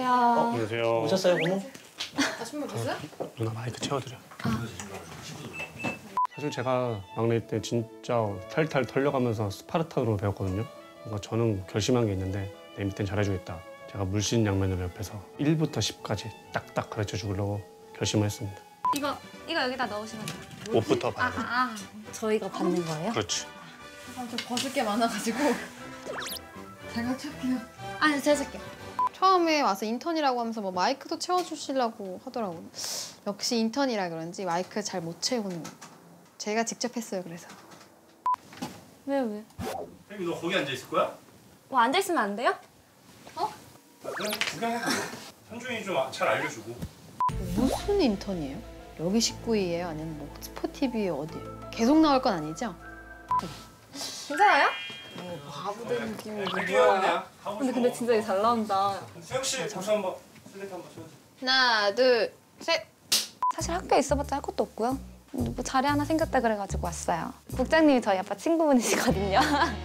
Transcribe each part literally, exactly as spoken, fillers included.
안녕하세요. 어, 안녕하세요. 오셨어요, 고모? 아, 신발 벗어요? 누나 마이크 채워드려. 아. 사실 제가 막내 때 진짜 탈탈 털려가면서 스파르타로 배웠거든요. 그러니까 저는 결심한 게 있는데 내 밑엔 잘해주겠다. 제가 물씬 양면으로 옆에서 일부터 십까지 딱딱 가르쳐 주려고 결심을 했습니다. 이거 이거 여기다 넣으시면 돼요. 옷부터 봐야 돼. 아, 아, 저희가 받는 거예요? 그렇지. 아, 저 벗을 게 많아가지고 제가 찰게요. 아니, 제가 쓸게요. 처음에 와서 인턴이라고 하면서 뭐 마이크도 채워주시려고 하더라고요. 역시 인턴이라 그런지 마이크 잘 못 채우는 거. 제가 직접 했어요, 그래서. 왜, 왜? 혜미 너 거기 앉아 있을 거야? 뭐 앉아있으면 안 돼요? 아, 그냥 구경해. 현중이 좀 잘 알려주고. 무슨 인턴이에요? 여기 식구이에요? 아니면 뭐 스포티비에 어디예요? 계속 나올 건 아니죠? 괜찮아요? 뭐 바보된 느낌이 갈게요 그냥. 가고 근데 싶어. 근데 진짜 잘 나온다. 세혁 씨 잠시 한번 슬레이트 한번 쳐주세요. 하나, 둘, 셋! 사실 학교에 있어봤자 할 것도 없고요. 뭐 자리 하나 생겼다 그래가지고 왔어요. 국장님이 저희 아빠 친구분이시거든요.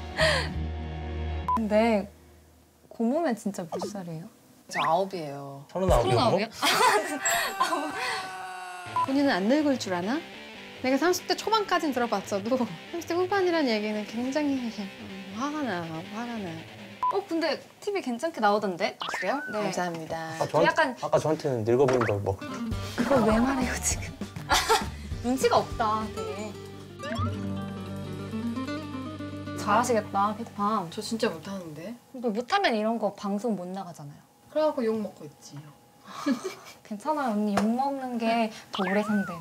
근데 고모면 진짜 몇 살이에요? 저 아홉이에요. 서른아홉이요, 고모? 서른아홉이요? 본인은 안 늙을 줄 아나? 내가 삼십 대 초반까지는 들어봤어도 삼십 대 후반이라는 얘기는 굉장히 화가 나, 화가 나. 어, 근데 티비 괜찮게 나오던데? 그래요? 네. 감사합니다. 아, 저한테, 약간- 아까 저한테는 늙어 보인다고 뭐. 그걸 왜 말해요, 지금? 눈치가 없다, 되게. 잘하시겠다, 피디팜. 저 진짜 못하는데? 근데 못하면 이런 거 방송 못 나가잖아요. 그래갖고 욕 먹고 있지. 괜찮아요, 언니. 욕먹는 게 더 오래 산대.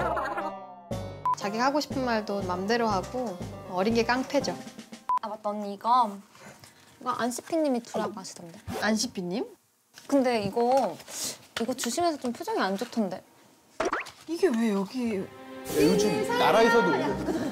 자기가 하고 싶은 말도 맘대로 하고 어린 게 깡패죠. 아, 맞다, 언니. 이거 이거 안시피님이 두라고 하시던데. 안시피님? 근데 이거 이거 주시면서 좀 표정이 안 좋던데. 이게 왜 여기 요즘 나라에서도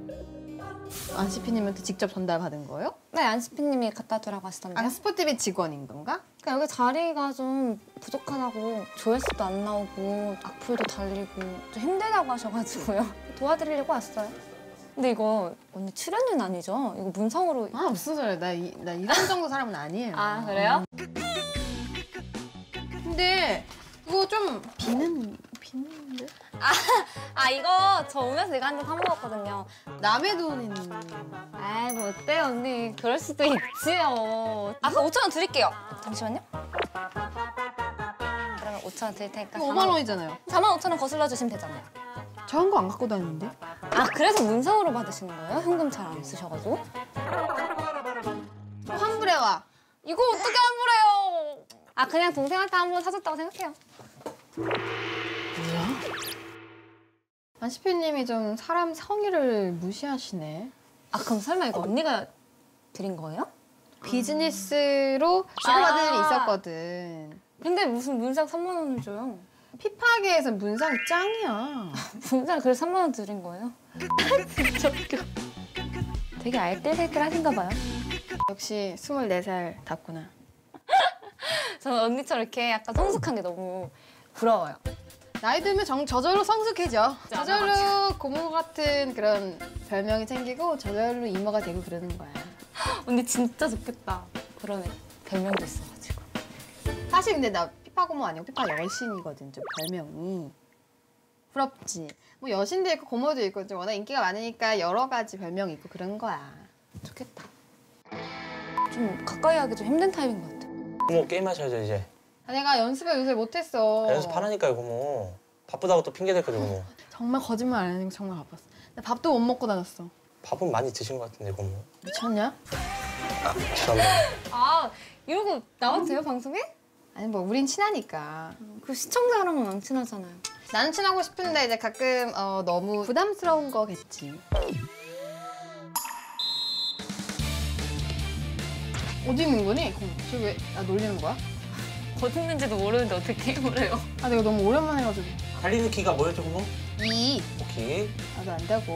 안시피님한테 직접 전달받은 거예요? 네, 안시피님이 갖다 두라고 하시던데. 아, 스포티비 직원인 건가? 그러니까 여기 자리가 좀 부족하다고 조회수도 안 나오고 악플도 달리고 좀 힘들다고 하셔가지고요. 도와드리려고 왔어요. 근데 이거 언니 출연료는 아니죠? 이거 문성으로. 아, 무슨 소리야. 나, 이, 나 이런 정도 사람은 아니에요. 아, 그래요? 근데 이거 좀 비는, 비는데? 아, 이거 저 오면서 이거 한 잔 사먹었거든요. 남의 돈인. 아이, 뭐 어때요, 언니. 그럴 수도 있지요. 아, 그럼 오천 원 드릴게요. 잠시만요. 그러면 오천 원 드릴 테니까 오만 원이잖아요. 사만 오천 원 거슬러 주시면 되잖아요. 저 한 거 안 갖고 다니는데? 아, 그래서 문성으로 받으시는 거예요? 현금 잘 안 쓰셔가지고? 환불해 와. 이거 어떻게 환불해요? 아, 그냥 동생한테 한 번 사줬다고 생각해요. 뭐야? 안시피님이 좀 사람 성의를 무시하시네. 아, 그럼 설마 이거 언니가 드린 거예요? 비즈니스로 주고받은 아. 일이 있었거든. 근데 무슨 문상 삼만 원을 줘요? 피파계에선 문상이 짱이야. 문상 그래서 삼만 원 드린 거예요? 진짜 웃겨. 되게 알뜰살뜰 하신가 봐요. 역시 스물네 살 답구나. 저는 언니처럼 이렇게 약간 성숙한 게 너무 부러워요. 나이 들면 정, 저절로 성숙해져. 진짜 저절로 고모 같은 그런 별명이 생기고 저절로 이모가 되고 그러는 거야. 언니 진짜 좋겠다. 그런 애 별명도 있어가지고. 사실 근데 나 피파 고모 아니고 피파 여신이거든, 좀 별명이. 부럽지. 뭐 여신도 있고 고모도 있고 좀 워낙 인기가 많으니까 여러 가지 별명이 있고 그런 거야. 좋겠다. 좀 가까이 하기 좀 힘든 타입인 것 같아. 고모 게임 하셔야죠, 이제. 아, 내가 연습을 요새 못했어. 연습하라니까요, 고모. 바쁘다고 또 핑계 댈 거죠, 고모. 정말 거짓말 안 하는 거 정말 바빴어. 나 밥도 못 먹고 다녔어. 밥은 많이 드신 것 같은데, 고모. 미쳤냐? 아, 죄송합니다. 아, 이러고 나와도 돼요, 방송에? 아니 뭐 우린 친하니까. 그 시청자랑은 안 친하잖아요. 나는 친하고 싶은데 이제 가끔 어, 너무 부담스러운 거겠지. 어디 있는 거니? 지금 왜 나 놀리는 거야? 어디 있는지도 모르는데 어떻게 그래요? 아 내가 너무 오랜만에 해가지고. 달리는 키가 뭐였죠, 고모? 이. 오케이. 나도 안다고.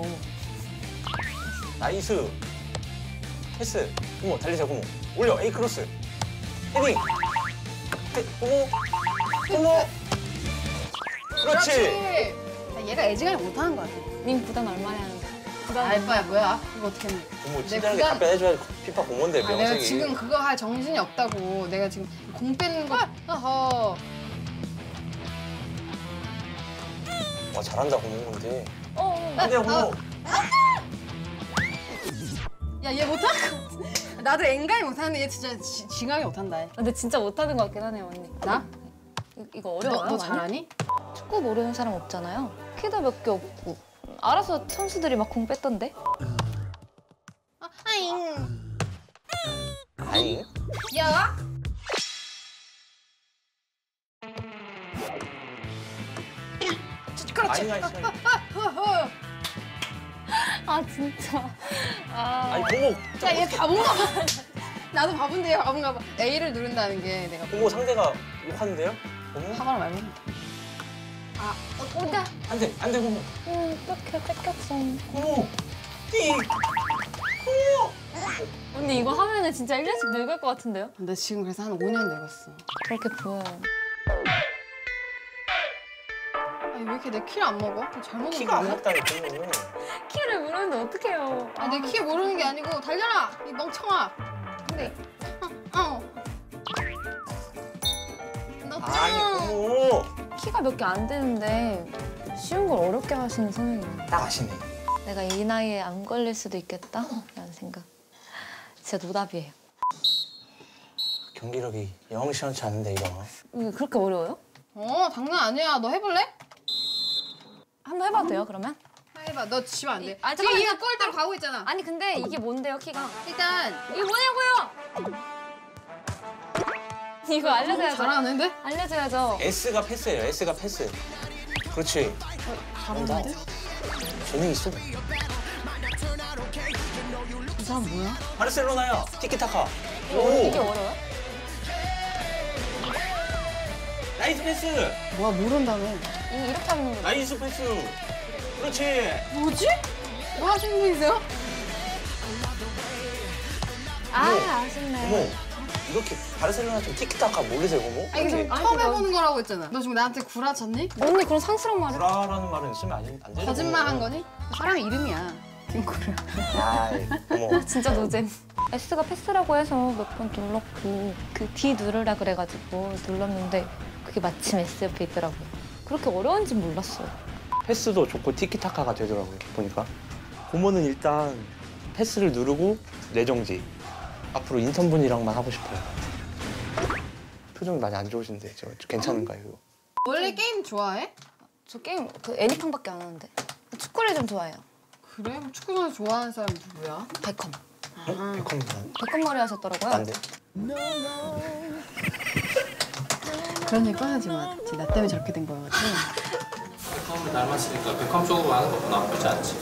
나이스. 패스. 고모, 달리세요, 고모. 올려, A 크로스. 헤딩. 헤, 고모. 고모. 그렇지. 나 얘가 애지간히 못하는 거 같아. 님 부담 얼마나 하는데? 알바야 뭐야? 이거 어떻게 했니? 고모 내 친절하게 구단- 답변해줘야지 피파 고모인데 아, 내가 명색이. 지금 그거 할 정신이 없다고. 내가 지금 공 빼는 거. 어허. 와 잘한다 고모 근데. 어, 안돼요 고모. 야, 얘 못할 것 같아. 나도 앵간히 못하는데 얘 진짜 지, 징하게 못한다. 얘. 근데 진짜 못하는 것 같긴 하네요, 언니. 나? 이- 이거 어려워요, 너, 너 많이? 잘하니? 축구 모르는 사람 없잖아요. 키도 몇 개 없고. 알아서 선수들이 막 공 뺐던데? 아, 아잉. 아니. 야. 그렇지. 아니 아니 아니. 허허. 아, 진짜. 아. 아니 고모. 야, 얘 바본가 봐. 나도 바본데 얘 바본가 봐. A를 누른다는 게 내가 고모 상대가 욕하는데요? 고모? 화가 말고. 아, 어, 어디가? 안돼 안돼 고모. 음, 뺏겨, 뺏겼어. 고모. 띠. 언니, 이거 하면은 진짜 일 년씩 늙을 것 같은데요? 나 지금 그래서 한 오 년 늙었어. 그렇게 보여요. 아니, 왜 이렇게 내 키를 안 먹어? 잘 먹는 키가 안 거야? 맞다니 고모는. 키를 모르는데 어떡해요. 아, 내 키 모르는 게 아니고 달려라! 이 멍청아! 근데 어, 어. 너 아니 짱! 고모. 키가 몇 개 안 되는데 쉬운 걸 어렵게 하시는 성향이네. 딱 아시네. 내가 이 나이에 안 걸릴 수도 있겠다? 라는 생각. 진짜 노답이에요. 경기력이 영 시원치 않은데 이거. 이게 그렇게 어려워요? 어, 장난 아니야. 너 해볼래? 한번 해봐도 돼요, 그러면? 해봐. 너 지면 안 돼. 이- 아, 지금 잠깐만, 이거 골대로 가고 있잖아. 아니, 근데 이게 뭔데요, 키가? 일단 이게 뭐냐고요? 이거 알려줘야죠. 잘하는데? 알려줘야죠. S가 패스예요. S가 패스. 그렇지. 잘하는데? 재능 있어. 이 사람 뭐야? 바르셀로나야. 티키타카. 이게 어려워요? 나이스 패스. 뭐야 모른다며. 이- 이렇게 하는 거죠. 나이스 패스. 그렇지. 뭐지? 뭐 하시는 분이세요? 아, 어머. 아쉽네. 고모. 이렇게 바르셀로나 좀 티키타카 모르세요 고모? 아니 이렇게 지금 처음 해보는 거라고 했잖아. 너 지금 나한테 구라쳤니? 언니 그런 상스러운 말을. 구라라는 말은 쓰면 안, 안 되죠. 거짓말 한 거니? 사람 이름이야. 김구라. 아이 고모. 진짜 노잼. S가 패스라고 해서 몇 번 눌렀고 그 D 누르라 그래가지고 눌렀는데 그게 마침 S 옆에 있더라고요. 그렇게 어려운지 몰랐어요. 패스도 좋고 티키타카가 되더라고요 보니까. 고모는 일단 패스를 누르고 뇌정지. 앞으로 인턴분이랑만 하고 싶어요. 표정이 많이 안 좋으신데 저, 저 괜찮은가요? 이거? 원래 게임 좋아해? 저 게임 그 애니팡밖에 안 하는데 축구를 좀 좋아해요. 그래? 무슨 축구 선수 좋아하는 사람 누구야? 베컴. 어? 백컴은 베컴 머리 하셨더라고요. 안 돼. 그런 얘기 꺼내지 마. 지금 나 때문에 저렇게 된 거야. 베컴을 닮았으니까 베컴 쪽으로 하는 것도 나쁘지 않지.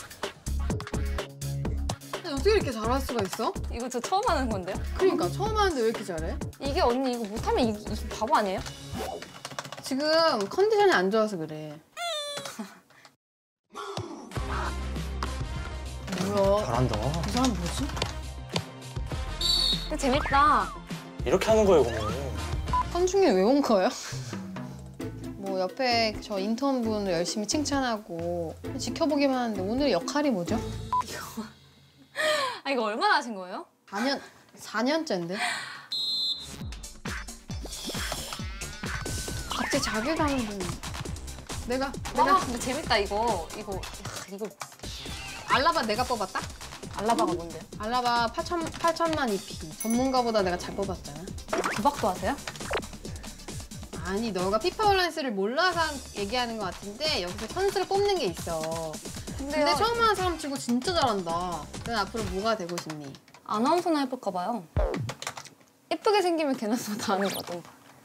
어떻게 이렇게 잘할 수가 있어? 이거 저 처음 하는 건데요? 그러니까 처음 하는데 왜 이렇게 잘해? 이게 언니 이거 못하면 이, 이 바보 아니에요? 지금 컨디션이 안 좋아서 그래. 뭐야? 잘한다. 이 사람 뭐지? 근데 재밌다. 이렇게 하는 거예요 고모. 선중이 왜 온 거예요? 뭐 옆에 저 인턴분을 열심히 칭찬하고 지켜보기만 하는데 오늘 역할이 뭐죠? 아 이거 얼마나 하신 거예요? 사 년, 사 년째인데? 갑자기 자괴감을 좀... 내가, 내가 내가 근데 재밌다 이거. 이거 야, 이거 알라바 내가 뽑았다? 알라바가 뭔데요? 알라바 팔천, 팔천만 이피. 전문가보다 내가 잘 뽑았잖아. 도박도 하세요? 아니, 너가 피파 밸런스를 몰라서 얘기하는 것 같은데 여기서 선수를 뽑는 게 있어. 근데요. 근데 처음 하는 사람 치고 진짜 잘한다. 넌 앞으로 뭐가 되고 싶니? 아나운서나 해볼까 봐요. 예쁘게 생기면 걔나 다 아는 거든.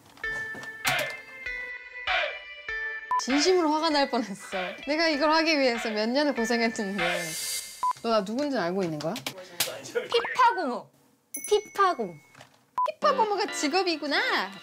진심으로 화가 날 뻔했어. 내가 이걸 하기 위해서 몇 년을 고생했는데. 너 나 누군지 알고 있는 거야? 피파고무. 피파고무. 피파고무가 직업이구나.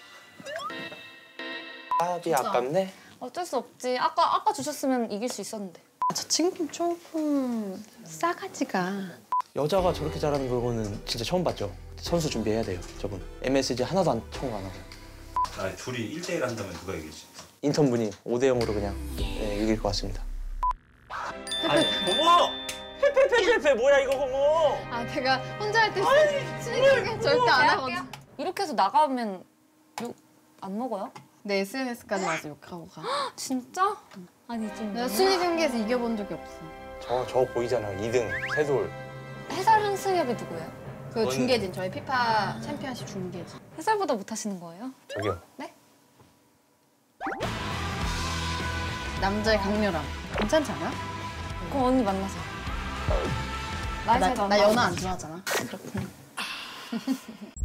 답이 아깝네. 어쩔 수 없지. 아까 아까 주셨으면 이길 수 있었는데. 아, 저 친구는 조금 싸가지가. 여자가 저렇게 잘하는 거는 진짜 처음 봤죠. 선수 준비해야 돼요 저분. 엠에스지 하나도 안 청구 안 하고. 아, 둘이 일 대 일 한다면 누가 이기지? 인턴분이 오 대 영으로 그냥 네, 이길 것 같습니다. 아니 고모! 페페페페 뭐야 이거 고모. 아 내가 혼자 할 때 순위를 절대 안 하거든. 이렇게 해서 나가면 욕 안 먹어요? 내 에스엔에스까지 와서 욕하고 가. 진짜? 아니 좀 내가 순위 경기에서 이겨본 적이 없어. 저 저 보이잖아 이 등 세돌. 해설 한승엽이 누구예요? 그 중계진 저희 피파 챔피언십 중계진. 해설보다 못하시는 거예요? 저기요. 네? 남자의 강렬함. 괜찮지 않아? 그럼 언니 만나서. 나, 나이 차이도 나 안 연하 나고. 안 좋아하잖아. 그렇구나.